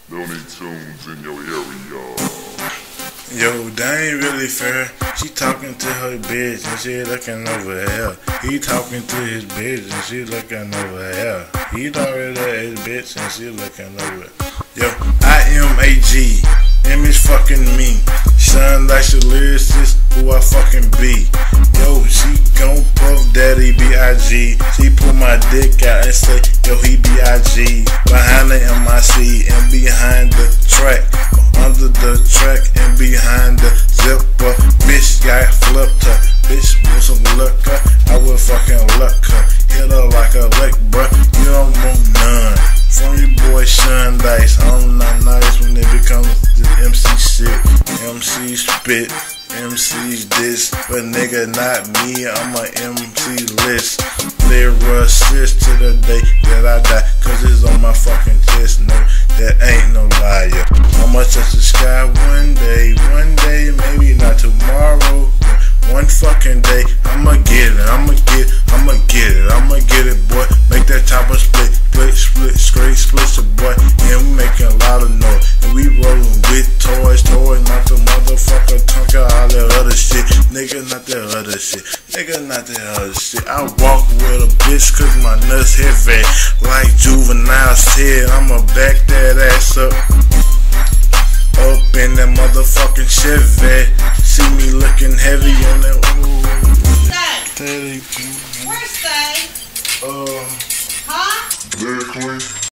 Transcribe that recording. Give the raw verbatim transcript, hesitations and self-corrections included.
Looney Tunes in your area. Yo, that ain't really fair. She talking to her bitch and she looking over here. He talking to his bitch and she looking over here. He talking to his bitch and she looking over. Yo, I am A G. M is fucking me. Shine like a lyricist, who I fucking be. Yo, she gon' puff daddy B I G. She pull my dick out and say, yo, he B I G. Behind the M I C and behind the track. Under the track and behind the zipper. Bitch got flipped her. Bitch with some liquor. I would fucking luck her. Hit her like a lick, bruh. You don't want none. From your boy Shun Dice. I'm not nice when it becomes the M C shit. M C spit, M C's this, but nigga not me, I'm a M C list. Lyricist to the day that I die, cause it's on my fucking chest. No, that ain't no liar. I'ma touch the sky one day, one day, maybe not tomorrow. One fucking day, I'ma get it, I'ma get it, I'ma get it, I'ma get it, boy. Make that chopper split, split, split, straight split, so boy. And we making a lot of noise, and we rolling with toys, toys, not the motherfucker tonka, all that other shit. Nigga, not that other shit, nigga, not that other shit. I walk with a bitch cause my nuts heavy, like Juvenile said, I'ma back that ass up. Up in that motherfucking Chevy. See me looking heavy on that. Stay. Where's Stay? Uh. Huh? Very clean.